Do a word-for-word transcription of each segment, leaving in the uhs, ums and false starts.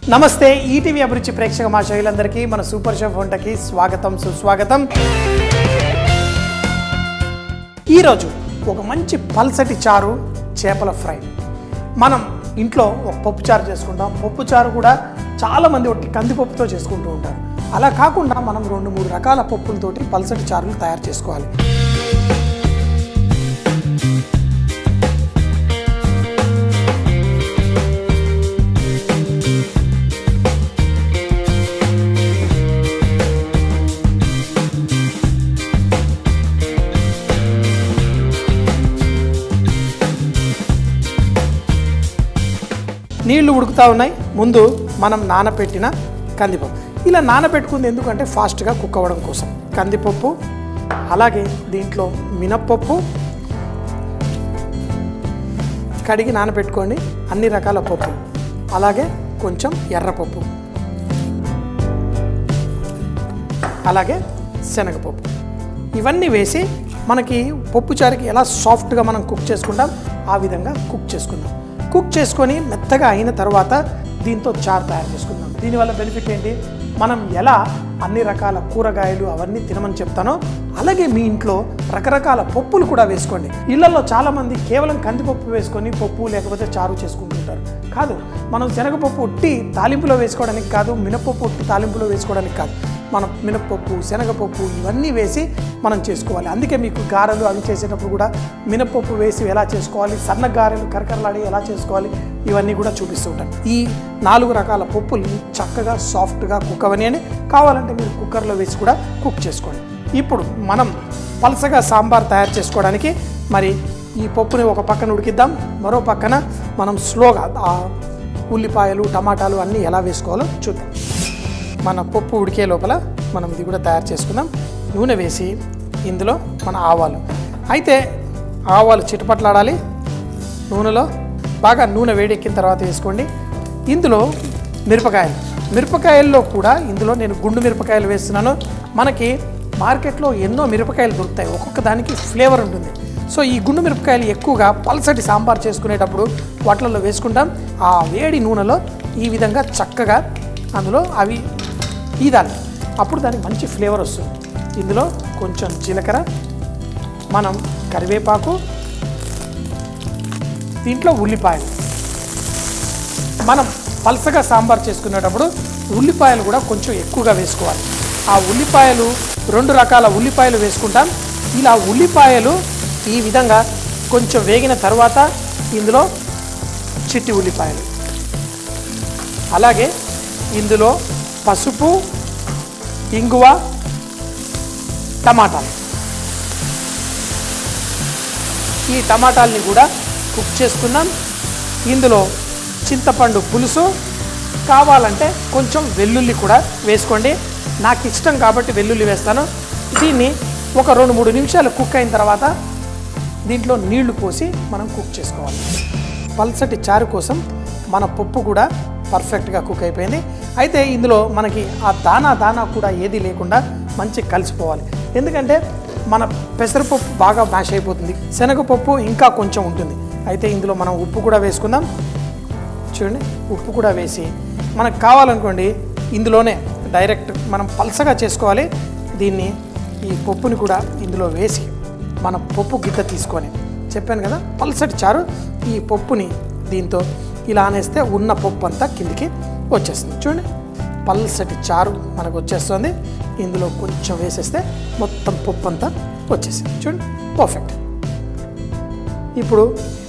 నమస్తే ఈటీవీ అభిరుచి ప్రేక్షక మాషయులందరికీ మన సూపర్ షెఫ్ వంటకి స్వాగతం సుస్వాగతం. ఈరోజు ఒక మంచి పల్సటి చారు చేపల ఫ్రై. మనం ఇంట్లో ఒక పప్పు చారు చేసుకుంటాం. పప్పు చారు కూడా చాలామంది ఒట్టి కందిపప్పుతో చేసుకుంటూ ఉంటారు. అలా కాకుండా మనం రెండు మూడు రకాల పప్పులతోటి పల్సటి చారులు తయారు చేసుకోవాలి. నీళ్లు ఉడుకుతూ ఉన్నాయి. ముందు మనం నానబెట్టిన కందిపప్పు ఇలా నానబెట్టుకుంది ఎందుకంటే ఫాస్ట్గా కుక్ అవ్వడం కోసం. కందిపప్పు, అలాగే దీంట్లో మినప్పప్పు కడిగి నానబెట్టుకోండి. అన్ని రకాల పప్పు, అలాగే కొంచెం ఎర్రపప్పు, అలాగే శనగపప్పు, ఇవన్నీ వేసి మనకి పప్పు చారుకి ఎలా సాఫ్ట్గా మనం కుక్ చేసుకుంటాం ఆ విధంగా కుక్ చేసుకుందాం. కుక్ చేసుకొని మెత్తగా అయిన తర్వాత దీంతో చారు తయారు చేసుకుందాం. దీనివల్ల బెనిఫిట్ ఏంటి, మనం ఎలా అన్ని రకాల కూరగాయలు అవన్నీ తినమని చెప్తానో అలాగే మీ ఇంట్లో రకరకాల పప్పులు కూడా వేసుకోండి. ఇళ్లలో చాలామంది కేవలం కందిపప్పు వేసుకొని పప్పు లేకపోతే చారు చేసుకుంటుంటారు. కాదు, మనం శనగపప్పు ఉట్టి తాలింపులో వేసుకోవడానికి కాదు, మినపప్పు ఉట్టి తాలింపులో వేసుకోవడానికి కాదు, మనం మినప్పప్పు, శనగపప్పు ఇవన్నీ వేసి మనం చేసుకోవాలి. అందుకే మీకు గారెలు అవి చేసేటప్పుడు కూడా మినప్పప్పు వేసి ఎలా చేసుకోవాలి, సన్న గారెలు కరకరలాడి ఎలా చేసుకోవాలి ఇవన్నీ కూడా చూపిస్తూ ఉంటాను. ఈ నాలుగు రకాల పప్పుల్ని చక్కగా సాఫ్ట్గా కుక్ అవని కావాలంటే మీరు కుక్కర్లో వేసి కూడా కుక్ చేసుకోండి. ఇప్పుడు మనం పలసగా సాంబార్ తయారు చేసుకోవడానికి మరి ఈ పప్పుని ఒక పక్కన ఉడికిద్దాం, మరో పక్కన మనం స్లోగా ఆ ఉల్లిపాయలు టమాటాలు అన్నీ ఎలా వేసుకోవాలో చూద్దాం. మన పప్పు ఉడికే లోపల మనం ఇది కూడా తయారు చేసుకుందాం. నూనె వేసి ఇందులో మన ఆవాలు, అయితే ఆవాలు చిటపట్లాడాలి. నూనెలో బాగా నూనె వేడెక్కిన తర్వాత వేసుకోండి. ఇందులో మిరపకాయలు, మిరపకాయల్లో కూడా ఇందులో నేను గుండు మిరపకాయలు వేస్తున్నాను. మనకి మార్కెట్లో ఎన్నో మిరపకాయలు దొరుకుతాయి, ఒక్కొక్క దానికి ఫ్లేవర్ ఉంటుంది. సో ఈ గుండు మిరపకాయలు ఎక్కువగా పల్సటి సాంబార్ చేసుకునేటప్పుడు వాటిల్లో వేసుకుంటాం. ఆ వేడి నూనెలో ఈ విధంగా చక్కగా అందులో అవి ఈదాలి, అప్పుడు దానికి మంచి ఫ్లేవర్ వస్తుంది. ఇందులో కొంచెం జీలకర్ర, మనం కరివేపాకు, దీంట్లో ఉల్లిపాయలు. మనం పల్సగా సాంబార్ చేసుకునేటప్పుడు ఉల్లిపాయలు కూడా కొంచెం ఎక్కువగా వేసుకోవాలి. ఆ ఉల్లిపాయలు రెండు రకాల ఉల్లిపాయలు వేసుకుంటాం. ఇలా ఉల్లిపాయలు ఈ విధంగా కొంచెం వేగిన తర్వాత ఇందులో చిట్టి ఉల్లిపాయలు, అలాగే ఇందులో పసుపు, ఇంగువ, టమాటాలు. ఈ టమాటాలని కూడా కుక్ చేసుకున్నాం. ఇందులో చింతపండు పులుసు, కావాలంటే కొంచెం వెల్లుల్లి కూడా వేసుకోండి. నాకు ఇష్టం కాబట్టి వెల్లుల్లి వేస్తాను. దీన్ని ఒక రెండు మూడు నిమిషాలు కుక్ అయిన తర్వాత దీంట్లో నీళ్లు పోసి మనం కుక్ చేసుకోవాలి. పల్సటి చారు కోసం మన పప్పు కూడా పర్ఫెక్ట్గా కుక్ అయిపోయింది. అయితే ఇందులో మనకి ఆ దానా దానా కూడా ఏది లేకుండా మంచి కలిసిపోవాలి. ఎందుకంటే మన పెసరపప్పు బాగా మ్యాష్ అయిపోతుంది, శనగపప్పు ఇంకా కొంచెం ఉంటుంది. అయితే ఇందులో మనం ఉప్పు కూడా వేసుకుందాం. చూడండి, ఉప్పు కూడా వేసి మనకు కావాలనుకోండి ఇందులోనే డైరెక్ట్ మనం పల్సగా చేసుకోవాలి. దీన్ని ఈ పప్పుని కూడా ఇందులో వేసి మన పప్పు గిద్ద తీసుకొని, చెప్పాను కదా పల్సటి చారు, ఈ పప్పుని దీంతో ఇలా అనేస్తే ఉన్న పప్పు అంతా కిందికి వచ్చేస్తుంది. చూడండి, పల్సటి చారు మనకు వచ్చేస్తుంది. ఇందులో కొంచెం వేసేస్తే మొత్తం పప్పు అంతా వచ్చేసింది. చూడండి, పర్ఫెక్ట్. ఇప్పుడు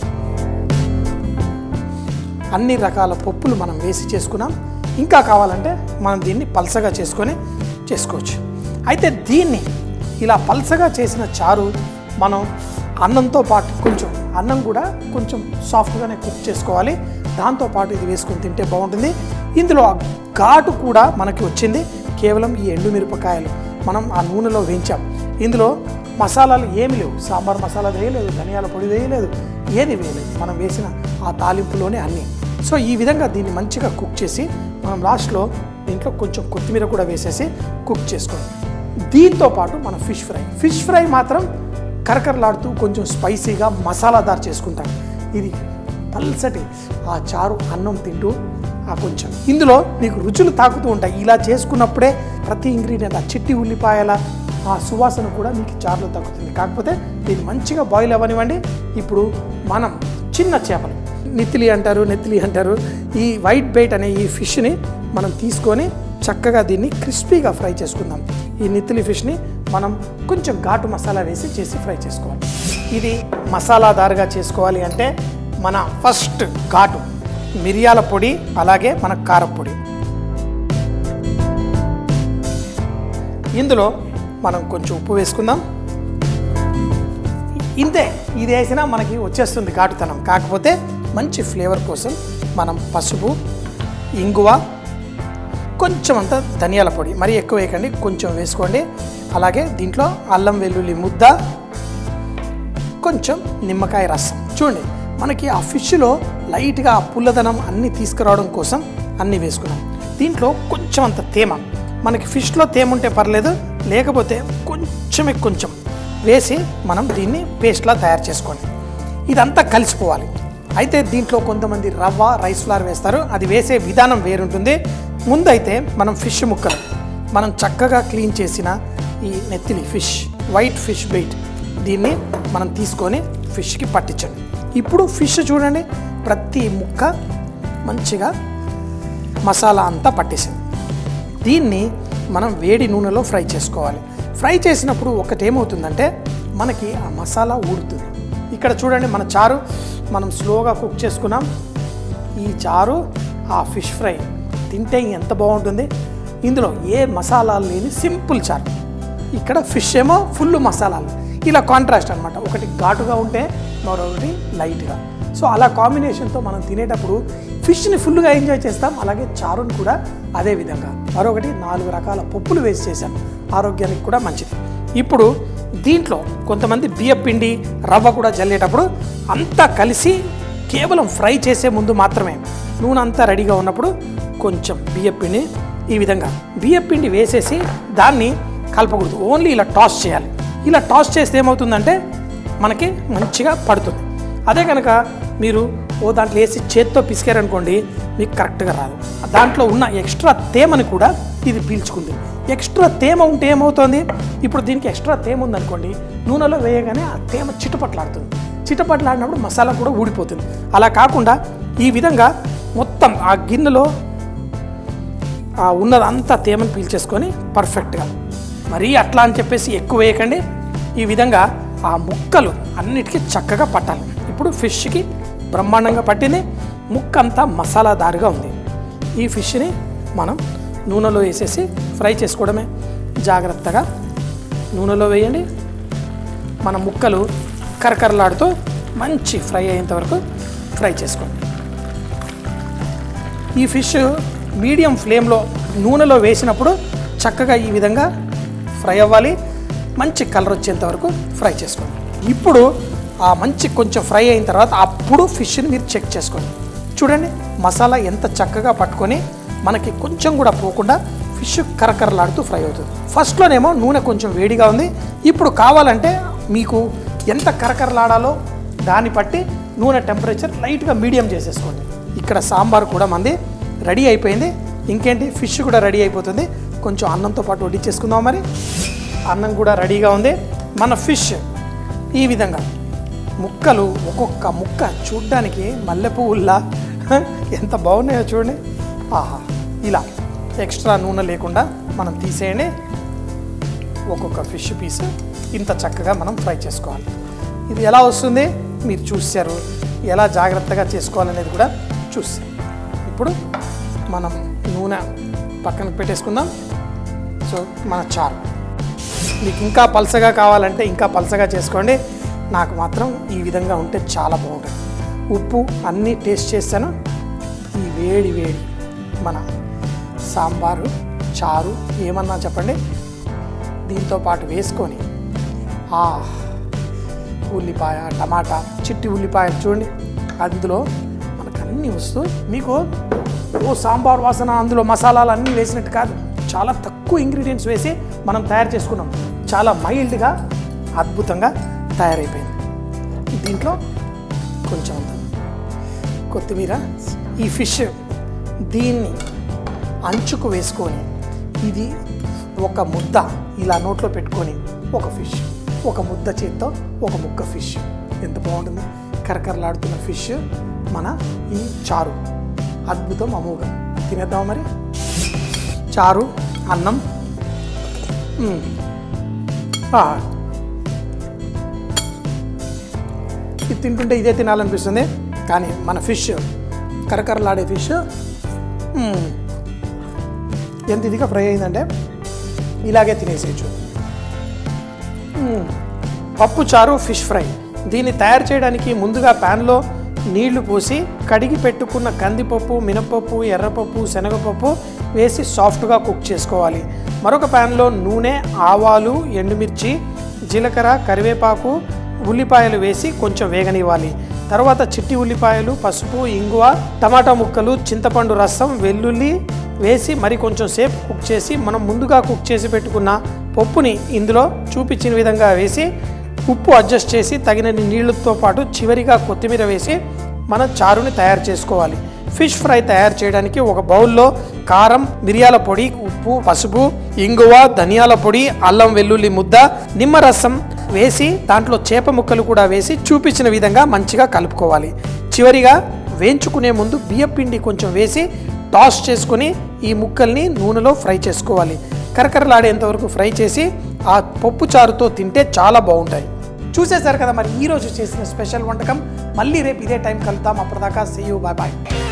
అన్ని రకాల పప్పులు మనం వేసి చేసుకున్నాం. ఇంకా కావాలంటే మనం దీన్ని పల్సగా చేసుకొని చేసుకోవచ్చు. అయితే దీన్ని ఇలా పల్సగా చేసిన చారు మనం అన్నంతో పాటు కొంచెం అన్నం కూడా కొంచెం సాఫ్ట్గానే కుక్ చేసుకోవాలి. దాంతోపాటు ఇది వేసుకొని తింటే బాగుంటుంది. ఇందులో ఘాటు కూడా మనకి వచ్చింది కేవలం ఈ ఎండు మిరపకాయలు మనం ఆ నూనెలో వేయించాం. ఇందులో మసాలాలు ఏమి లేవు, సాంబార్ మసాలా వేయలేదు, ధనియాల పొడి వేయలేదు, ఏది వేయలేదు, మనం వేసిన ఆ తాలింపులోనే అన్నీ. సో ఈ విధంగా దీన్ని మంచిగా కుక్ చేసి మనం లాస్ట్లో దీంట్లో కొంచెం కొత్తిమీర కూడా వేసేసి కుక్ చేసుకోండి. దీంతో పాటు మన ఫిష్ ఫ్రై ఫిష్ ఫ్రై మాత్రం కరకరలాడుతూ కొంచెం స్పైసీగా మసాలాదార్ చేసుకుంటాం. ఇది పల్సటి ఆ చారు అన్నం తింటూ ఆ కొంచెం ఇందులో మీకు రుచులు తాకుతూ ఉంటాయి. ఇలా చేసుకున్నప్పుడే ప్రతి ఇంగ్రీడియంట్ ఆ చిట్టి ఉల్లిపాయల ఆ సువాసన కూడా మీకు చారులో తగ్గుతుంది. కాకపోతే దీన్ని మంచిగా బాయిల్ అవ్వనివ్వండి. ఇప్పుడు మనం చిన్న చేపలు నెత్తిలి అంటారు నెత్తిలి అంటారు ఈ వైట్ బైట్ అనే ఈ ఫిష్ని మనం తీసుకొని చక్కగా దీన్ని క్రిస్పీగా ఫ్రై చేసుకుందాం. ఈ నెత్తిలి ఫిష్ని మనం కొంచెం ఘాటు మసాలా వేసి చేసి ఫ్రై చేసుకోవాలి. ఇది మసాలాదారుగా చేసుకోవాలి అంటే మన ఫస్ట్ ఘాటు మిరియాల పొడి, అలాగే మన కారపొడి. ఇందులో మనం కొంచెం ఉప్పు వేసుకుందాం. ఇంతే, ఇది వేసినా మనకి వచ్చేస్తుంది ఘాటుతనం. కాకపోతే మంచి ఫ్లేవర్ కోసం మనం పసుపు, ఇంగువ, కొంచెం అంత ధనియాల పొడి, మరీ ఎక్కువ వేయకండి, కొంచెం వేసుకోండి. అలాగే దీంట్లో అల్లం వెల్లుల్లి ముద్ద, కొంచెం నిమ్మకాయ రసం. చూడండి మనకి ఆ ఫిష్లో లైట్గా ఆ పుల్లదనం అన్నీ తీసుకురావడం కోసం అన్నీ వేసుకున్నాం. దీంట్లో కొంచెం అంత తేమ, మనకి ఫిష్లో తేమ ఉంటే పర్లేదు, లేకపోతే కొంచెమే కొంచెం వేసి మనం దీన్ని పేస్ట్లా తయారు చేసుకోండి. ఇదంతా కలిసిపోవాలి. అయితే దీంట్లో కొంతమంది రవ్వ, రైస్ ఫ్లవర్ వేస్తారు, అది వేసే విధానం వేరుంటుంది. ముందైతే మనం ఫిష్ ముక్కలు మనం చక్కగా క్లీన్ చేసిన ఈ నెత్తిలి ఫిష్, వైట్ ఫిష్ బైట్, దీన్ని మనం తీసుకొని ఫిష్కి పట్టించండి. ఇప్పుడు ఫిష్ చూడండి ప్రతి ముక్క మంచిగా మసాలా అంతా పట్టేసింది. దీన్ని మనం వేడి నూనెలో ఫ్రై చేసుకోవాలి. ఫ్రై చేసినప్పుడు ఒకటేమవుతుందంటే మనకి ఆ మసాలా ఊడుతుంది. ఇక్కడ చూడండి మన చారు మనం స్లోగా కుక్ చేసుకున్నాం. ఈ చారు ఆ ఫిష్ ఫ్రై తింటే ఎంత బాగుంటుంది. ఇందులో ఏ మసాలాలు లేని సింపుల్ చారు. ఇక్కడ ఫిష్ ఏమో ఫుల్ మసాలాలు. ఇలా కాంట్రాస్ట్ అనమాట, ఒకటి ఘాటుగా ఉంటే మరొకటి లైట్గా. సో అలా కాంబినేషన్తో మనం తినేటప్పుడు ఫిష్ని ఫుల్గా ఎంజాయ్ చేస్తాం, అలాగే చారుని కూడా అదే విధంగా. మరొకటి నాలుగు రకాల పప్పులు వేసి చేశాం, ఆరోగ్యానికి కూడా మంచిది. ఇప్పుడు దీంట్లో కొంతమంది బియ్యం పిండి, రవ్వ కూడా జల్లేటప్పుడు అంతా కలిసి కేవలం ఫ్రై చేసే ముందు మాత్రమే, నూనె అంతా రెడీగా ఉన్నప్పుడు కొంచెం బియ్యం పిండి ఈ విధంగా బియ్యం పిండి వేసేసి దాన్ని కలపకూడదు, ఓన్లీ ఇలా టాస్ చేయాలి. ఇలా టాస్ చేస్తే ఏమవుతుందంటే మనకి మంచిగా పడుతుంది. అదే కనుక మీరు ఓ దాంట్లో వేసి చేత్తో పిసికారనుకోండి మీకు కరెక్ట్గా రాదు. దాంట్లో ఉన్న ఎక్స్ట్రా తేమని కూడా ఇది పీల్చుకుంది. ఎక్స్ట్రా తేమ ఉంటే ఏమవుతుంది, ఇప్పుడు దీనికి ఎక్స్ట్రా తేమ ఉందనుకోండి, నూనెలో వేయగానే ఆ తేమ చిటపట్లాడుతుంది. చిటపట్లాడినప్పుడు మసాలా కూడా ఊడిపోతుంది. అలా కాకుండా ఈ విధంగా మొత్తం ఆ గిన్నెలో ఉన్నదంతా తేమను పీల్చేసుకొని పర్ఫెక్ట్గా, మరీ అట్లా అని చెప్పేసి ఎక్కువ వేయకండి. ఈ విధంగా ఆ ముక్కలు అన్నిటికీ చక్కగా పట్టాలి. ఇప్పుడు ఫిష్కి బ్రహ్మాండంగా పట్టింది, ముక్క అంతా మసాలాదారుగా ఉంది. ఈ ఫిష్ని మనం నూనెలో వేసేసి ఫ్రై చేసుకోవడమే. జాగ్రత్తగా నూనెలో వేయండి. మన ముక్కలు కరకరలాడుతూ మంచి ఫ్రై అయ్యేంత వరకు ఫ్రై చేసుకోండి. ఈ ఫిష్ మీడియం ఫ్లేమ్లో నూనెలో వేసినప్పుడు చక్కగా ఈ విధంగా ఫ్రై అవ్వాలి. మంచి కలర్ వచ్చేంత వరకు ఫ్రై చేసుకోండి. ఇప్పుడు ఆ మంచి కొంచెం ఫ్రై అయిన తర్వాత అప్పుడు ఫిష్ని మీరు చెక్ చేసుకోండి. చూడండి మసాలా ఎంత చక్కగా పట్టుకొని మనకి కొంచెం కూడా పోకుండా ఫిష్ కరకరలాడుతూ ఫ్రై అవుతుంది. ఫస్ట్లోనేమో నూనె కొంచెం వేడిగా ఉంది. ఇప్పుడు కావాలంటే మీకు ఎంత కరకరలాడాలో దాన్ని బట్టి నూనె టెంపరేచర్ లైట్గా మీడియం చేసేసుకోండి. ఇక్కడ సాంబార్ కూడా మంది రెడీ అయిపోయింది. ఇంకేంటి, ఫిష్ కూడా రెడీ అయిపోతుంది. కొంచెం అన్నంతో పాటు వడ్డించేసుకుందాం. మరి అన్నం కూడా రెడీగా ఉంది. మన ఫిష్ ఈ విధంగా ముక్కలు ఒక్కొక్క ముక్క చూడ్డానికి మల్లెపువ్వుల్లా ఎంత బాగున్నాయో చూడండి. ఆహా, ఇలా ఎక్స్ట్రా నూనె లేకుండా మనం తీసేయండి. ఒక్కొక్క ఫిష్ పీస్ ఇంత చక్కగా మనం ఫ్రై చేసుకోవాలి. ఇది ఎలా వస్తుంది మీరు చూశారు, ఎలా జాగ్రత్తగా చేసుకోవాలనేది కూడా చూసారు. ఇప్పుడు మనం నూనె పక్కన పెట్టేసుకుందాం. సో మన చారు మీకు ఇంకా పలసగా కావాలంటే ఇంకా పలసగా చేసుకోండి. నాకు మాత్రం ఈ విధంగా ఉంటే చాలా బాగుంటుంది. ఉప్పు అన్నీ టేస్ట్ చేస్తాను. ఈ వేడి వేడి మన సాంబారు, చారు ఏమన్నా చెప్పండి, దీంతో పాటు వేసుకొని ఆ ఉల్లిపాయ, టమాటా, చిట్టి ఉల్లిపాయలు చూడండి, అందులో మనకు అన్నీ వస్తూ మీకు ఓ సాంబార్ వాసన, అందులో మసాలాలు అన్నీ వేసినట్టు కాదు, చాలా తక్కువ ఇంగ్రీడియంట్స్ వేసి మనం తయారు చేసుకున్నాం. చాలా మైల్డ్గా అద్భుతంగా తయారైపోయింది. దీంట్లో కొంచెం కొత్తిమీర, ఈ ఫిష్ దీన్ని అంచుకు వేసుకొని ఇది ఒక ముద్ద ఇలా నోట్లో పెట్టుకొని ఒక ఫిష్, ఒక ముద్ద చేత్తో ఒక ముక్క ఫిష్, ఎంత బాగుంటుంది. కరకరలాడుతున్న ఫిష్ మన ఈ చారు అద్భుతం, అమోఘం. తినేద్దాం మరి. చారు, అన్నం, ఇది తింటుంటే ఇదే తినాలనిపిస్తుంది. కానీ మన ఫిష్, కరకరలాడే ఫిష్ ఎంత ఇదిగా ఫ్రై అయిందంటే ఇలాగే తినేసేయచ్చు. పప్పు చారు ఫిష్ ఫ్రై. దీన్ని తయారు చేయడానికి ముందుగా ప్యాన్లో నీళ్లు పోసి కడిగి పెట్టుకున్న కందిపప్పు, మినపప్పు, ఎర్రపప్పు, శనగపప్పు వేసి సాఫ్ట్గా కుక్ చేసుకోవాలి. మరొక ప్యాన్లో నూనె, ఆవాలు, ఎండుమిర్చి, జీలకర్ర, కరివేపాకు, ఉల్లిపాయలు వేసి కొంచెం వేగనివ్వాలి. తర్వాత చిట్టి ఉల్లిపాయలు, పసుపు, ఇంగువ, టమాటా ముక్కలు, చింతపండు రసం, వెల్లుల్లి వేసి మరి కొంచెం సేపు కుక్ చేసి మనం ముందుగా కుక్ చేసి పెట్టుకున్న పప్పుని ఇందులో చూపించిన విధంగా వేసి ఉప్పు అడ్జస్ట్ చేసి తగినన్ని నీళ్ళతో పాటు చివరిగా కొత్తిమీర వేసి మన చారుని తయారు చేసుకోవాలి. ఫిష్ ఫ్రై తయారు చేయడానికి ఒక బౌల్లో కారం, మిరియాల పొడి, ఉప్పు, పసుపు, ఇంగువ, ధనియాల పొడి, అల్లం వెల్లుల్లి ముద్ద, నిమ్మరసం వేసి దాంట్లో చేప ముక్కలు కూడా వేసి చూపించిన విధంగా మంచిగా కలుపుకోవాలి. చివరిగా వేయించుకునే ముందు బియ్యపిండి కొంచెం వేసి టాస్ చేసుకొని ఈ ముక్కల్ని నూనెలో ఫ్రై చేసుకోవాలి. కరకరలాడేంత వరకు ఫ్రై చేసి ఆ పప్పు చారుతో తింటే చాలా బాగుంటాయి. చూసేశారు కదా మరి ఈరోజు చేసిన స్పెషల్ వంటకం. మళ్ళీ రేపు ఇదే టైం కలుద్దాం. అప్పటిదాకా సీ యూ, బాయ్ బాయ్.